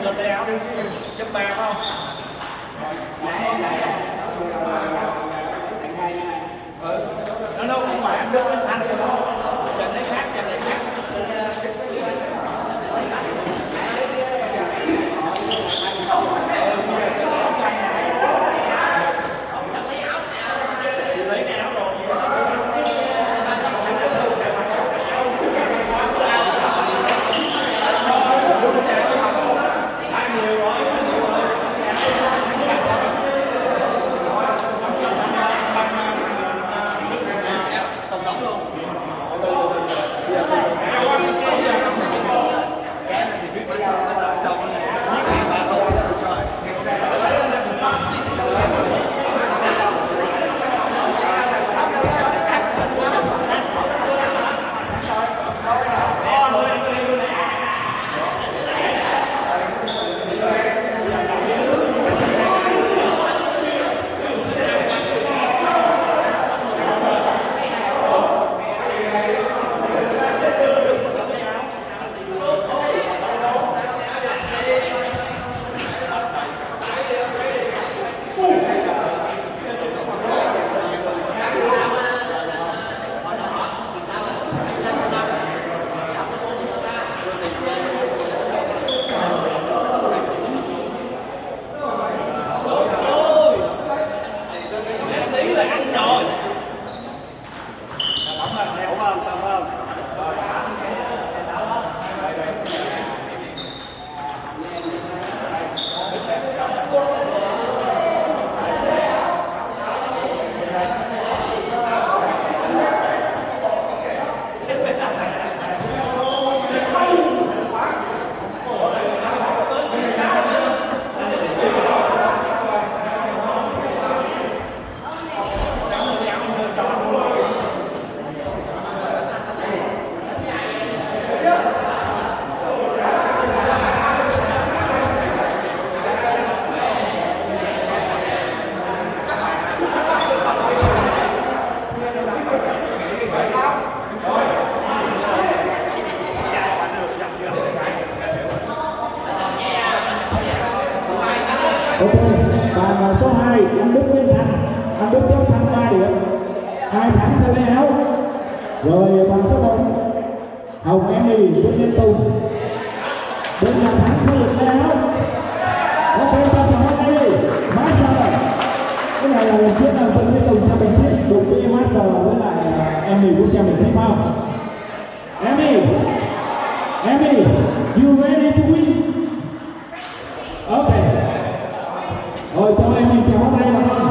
Ok, bàn số 2 anh Đức Minh Thành, anh Đức Châu Thành 3 điểm, 2 tháng sau lấy áo. Rồi bàn số 1 Hồng Emmy Nguyễn Nhân Tùng, 4 tháng sau lấy áo. Ok, ta chào hai đây, Master. Cái này là lần trước là Nguyễn Nhân Tùng cho mình chiếc đụng với Master với lại Emmy cũng cho mình chiếc không? Emmy, you ready to win? Okay. Rồi cho em nhìn chào tay là không?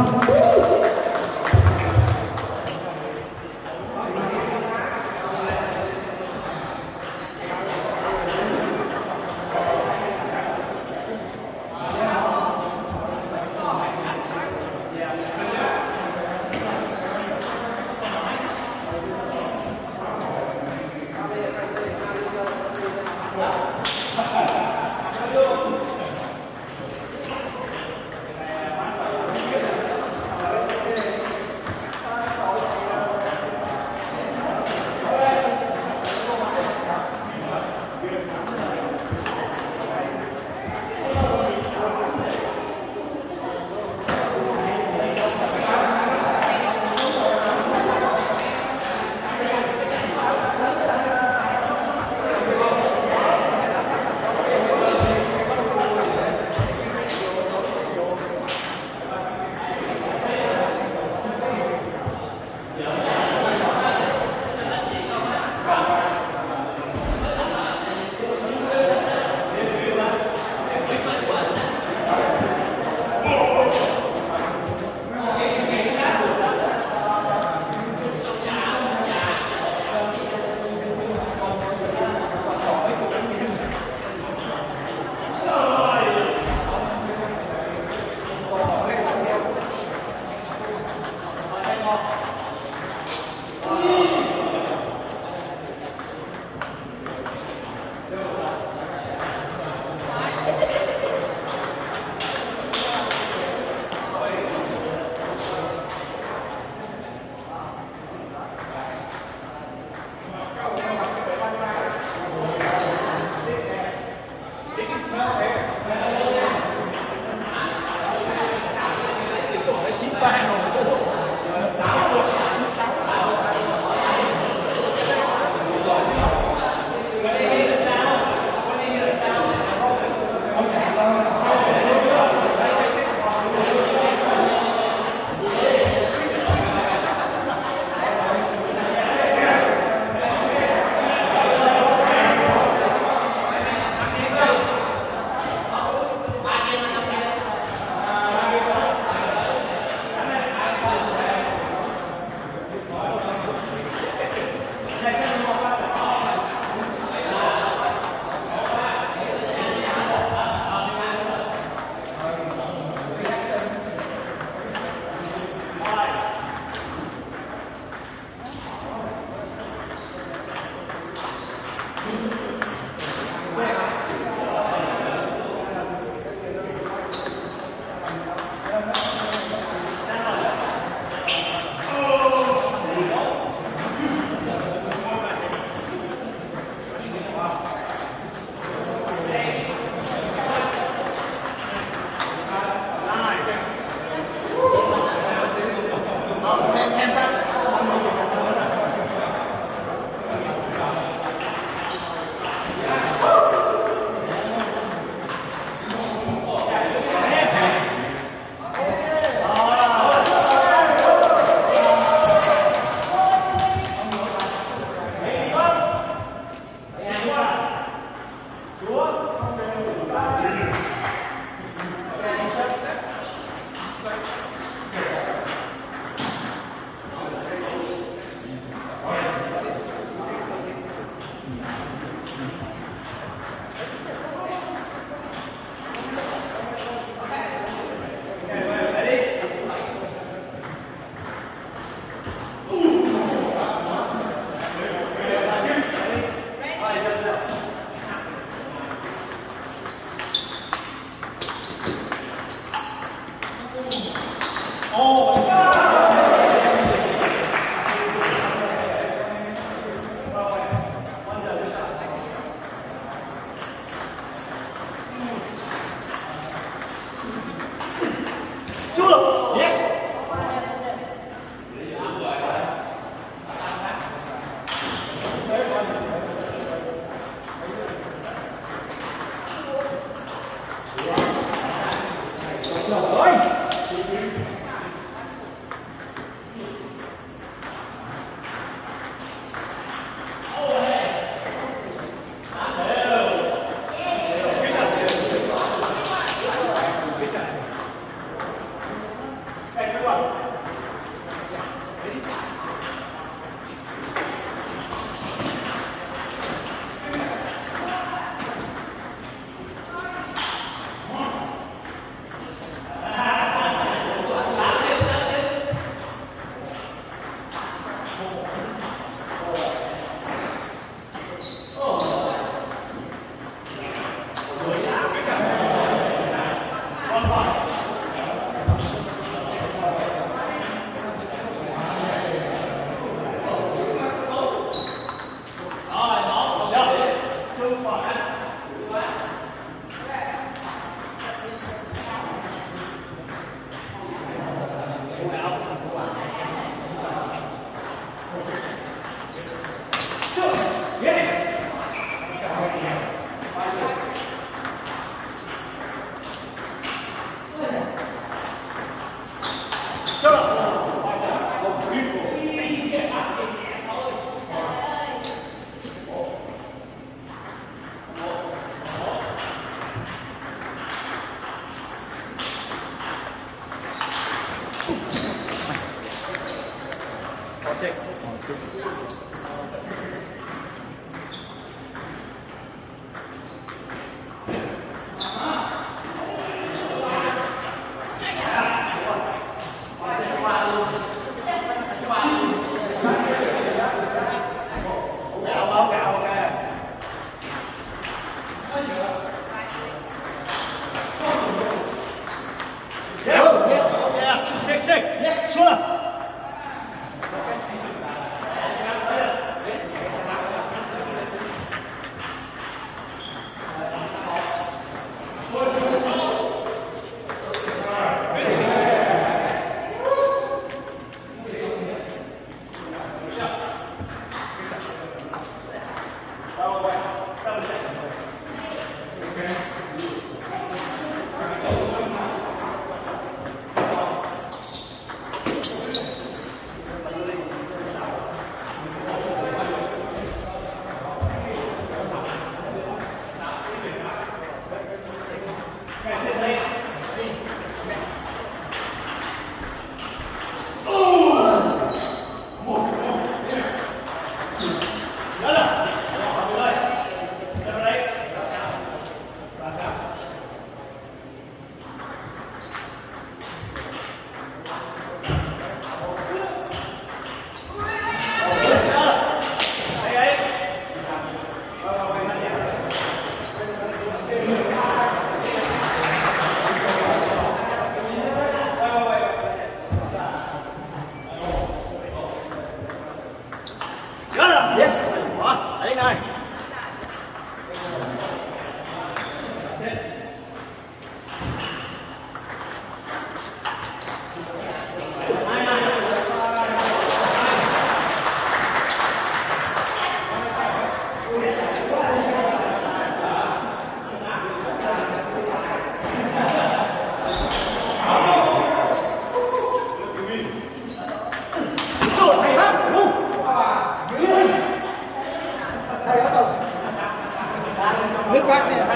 nước bát đi.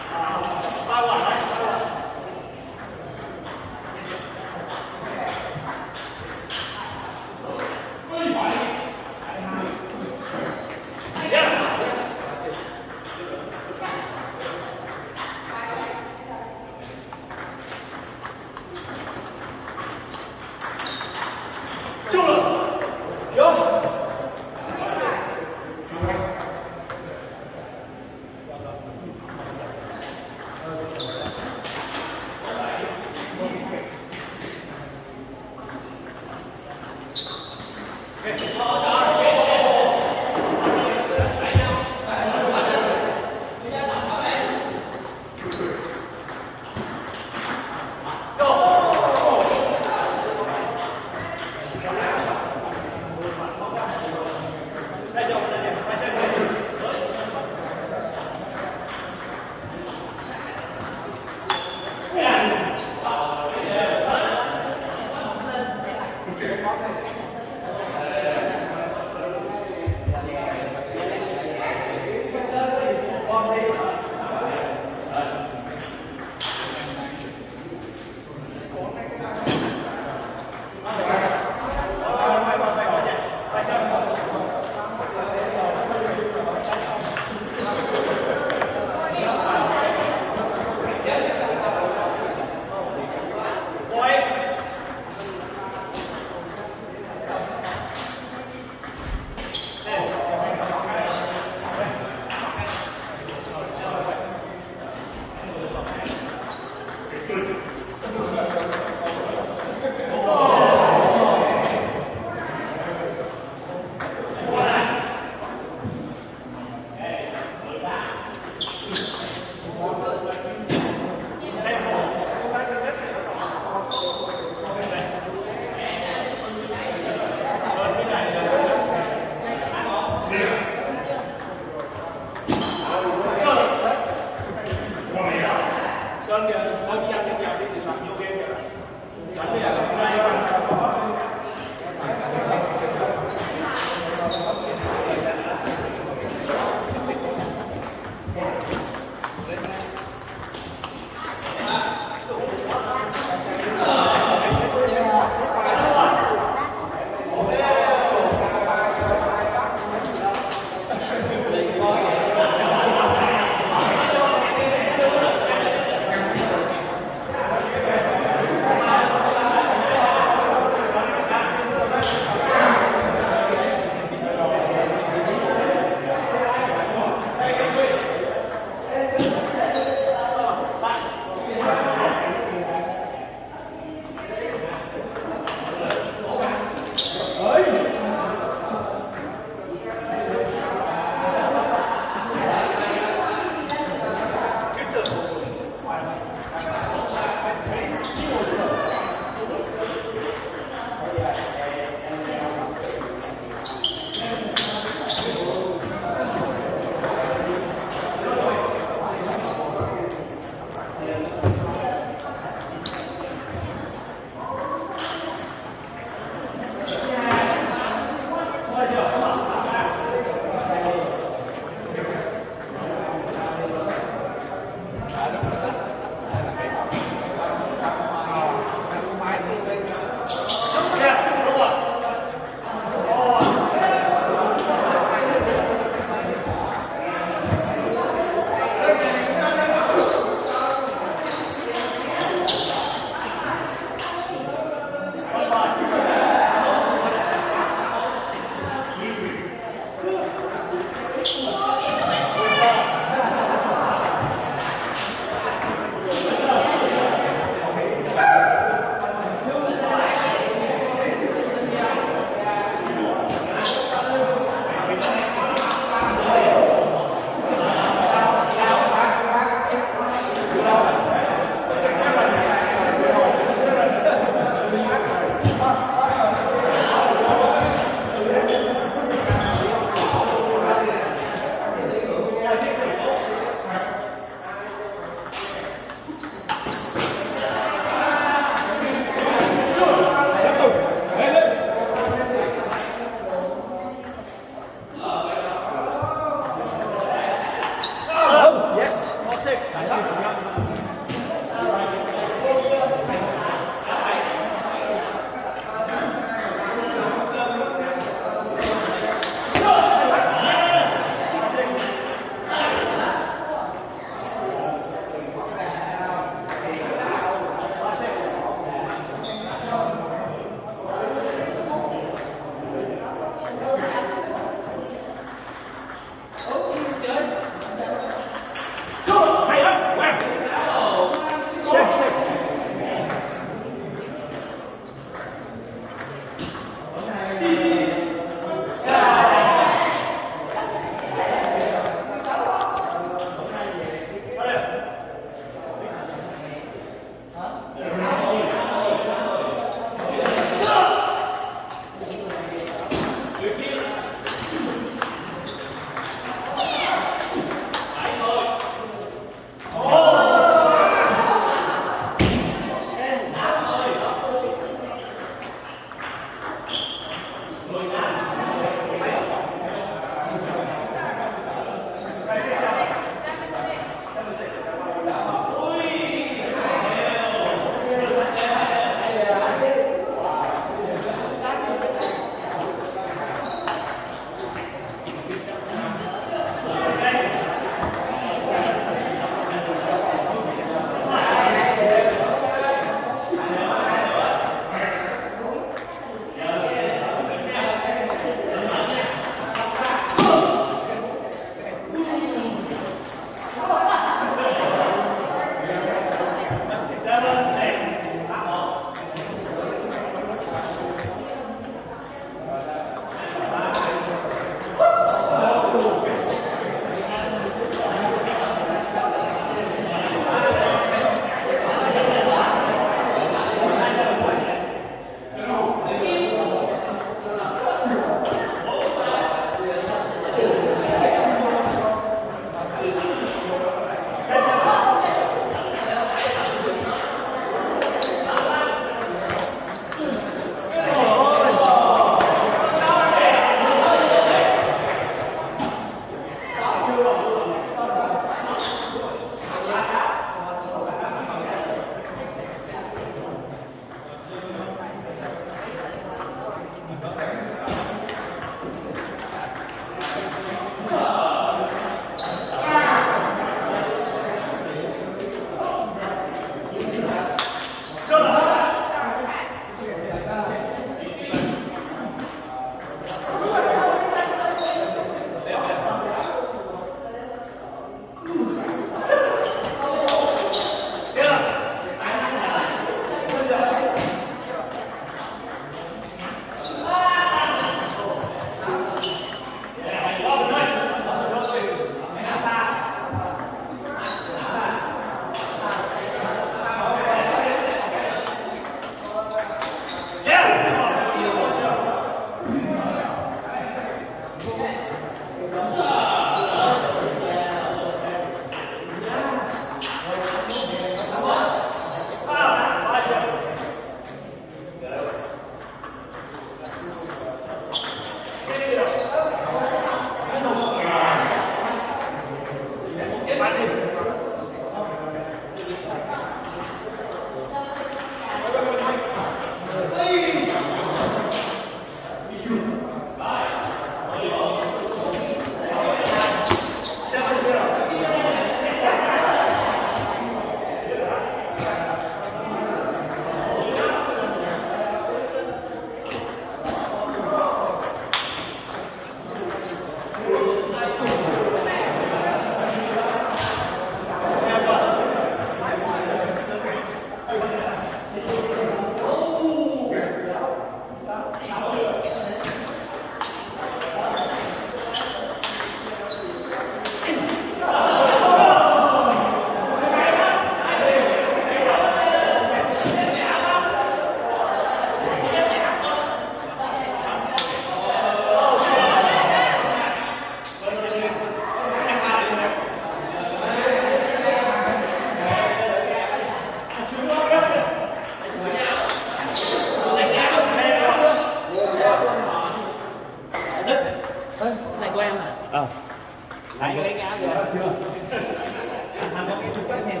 Này của em à? Anh lấy cái áo rồi chưa? Anh có cái chụp thêm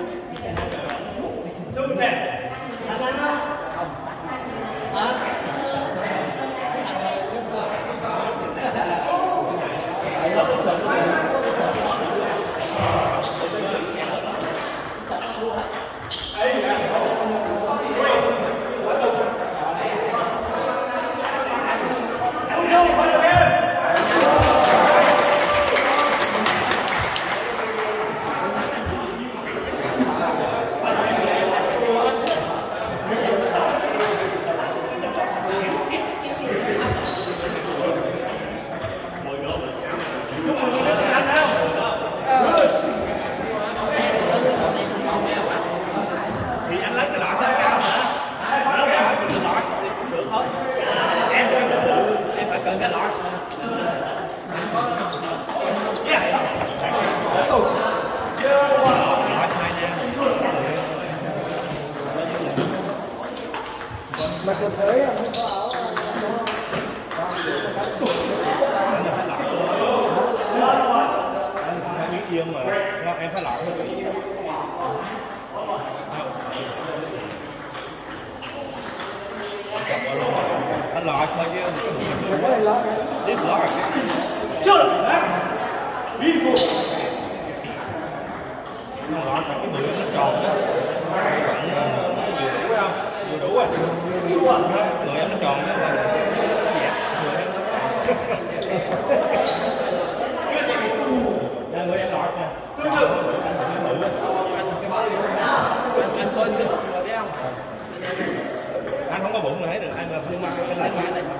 chụp nè. Anh ăn không? Mà tôi thấy không có áo. Em biết riêng mà em phải lọt thôi. Anh lọt thôi chứ. Tiếp lọt. Chưa được hả? Đi phụ. Nó lọt cái người nó tròn đó. Đủ không? Vừa đủ rồi. Người em nó tròn đó là dẹp người em. Người em lọt nè. Anh coi cái bụng rồi biết không? Anh không có bụng mà thấy được anh là nhưng mà cái lại phải đây.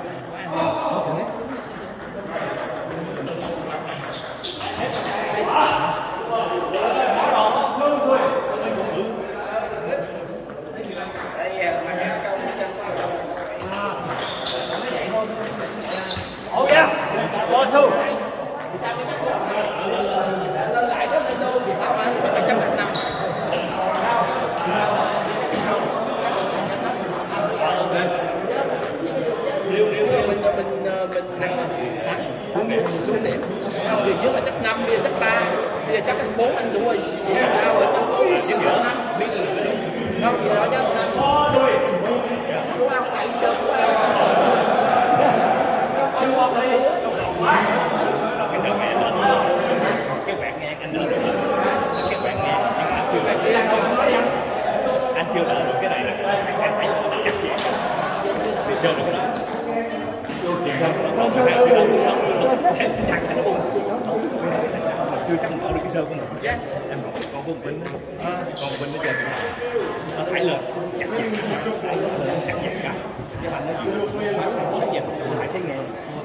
Oh yeah. 1, 2. Lên lại cái lên đô thì sao mà 105. Mình xuống điểm. Vì trước là chắc 5, bây giờ chắc 3, bây giờ chắc anh 4 anh đủ rồi. Sao rồi chứ giữa 5. Không gì đó chứ 5. Đúng không? Phải sớm quá. Cái quẹt ngang anh đỡ được cái quẹt ngang anh chưa đỡ được cái này là anh phải chặt chẽ chưa chơi được cái đó chặt cái nó bung chưa chắc đỡ được cái sơ của mình em còn con của Vinh con Vinh nó chơi nó thảy lên chặt chặt cả cái bạn nó vừa xoáy dẹp lại xoáy nghe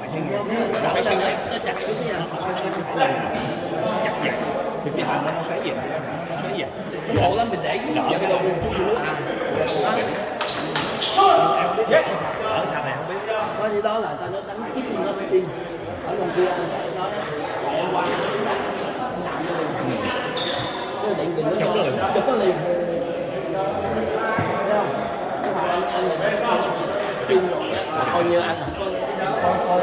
nó chặt xuống nha. Chặt chặt thì cái bàn nó xoáy gì Ngộ lắm mình để cái đỡ cái đâu chút nước yes ở sao này không biết có gì đó là ta nó đánh nó xin ở bên kia nó chạy qua cái định nó chụp nó liền thấy không? Cái mà anh chuyên rồi coi như anh không có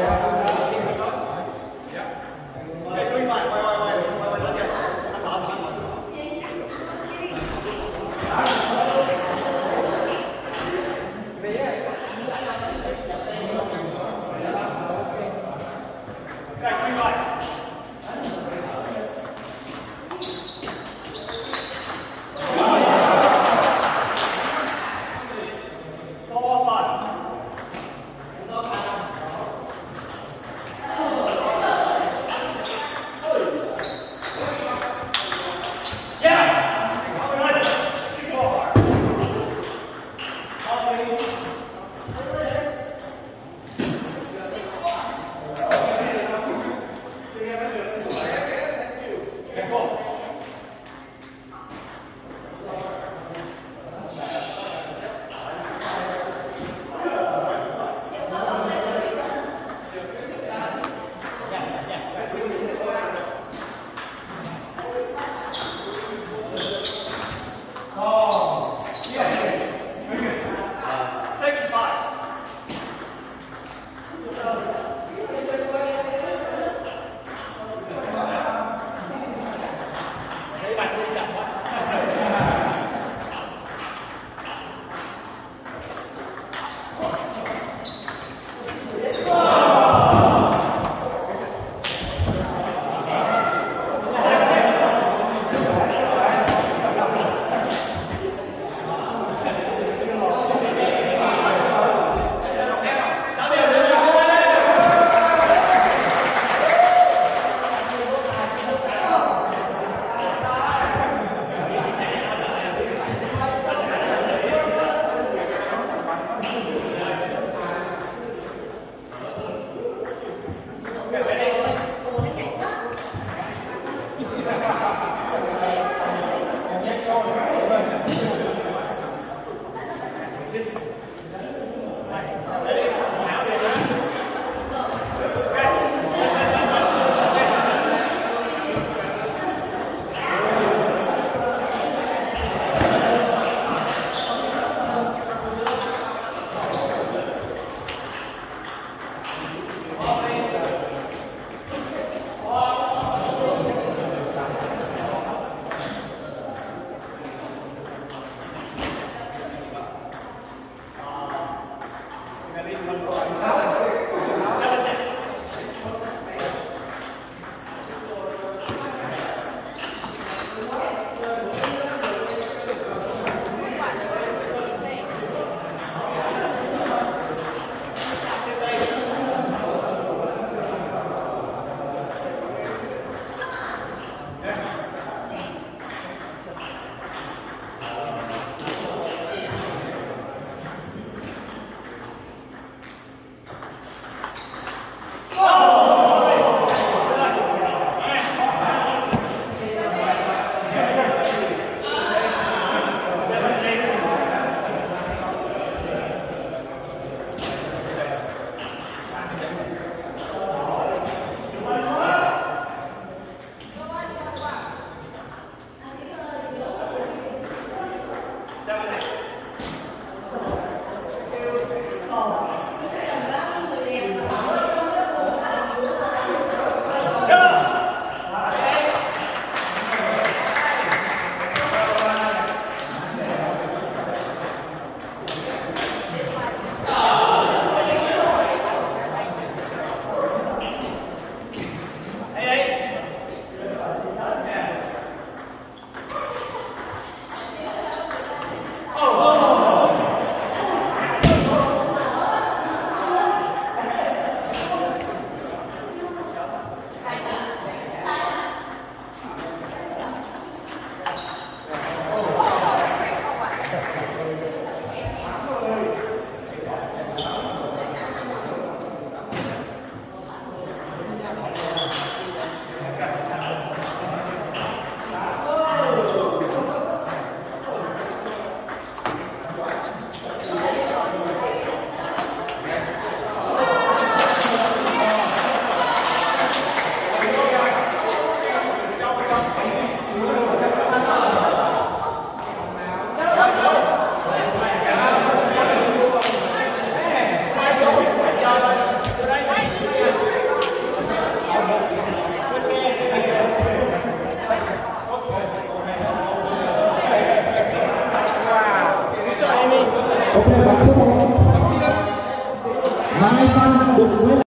Ok, bạn số 1 Mai Văn được với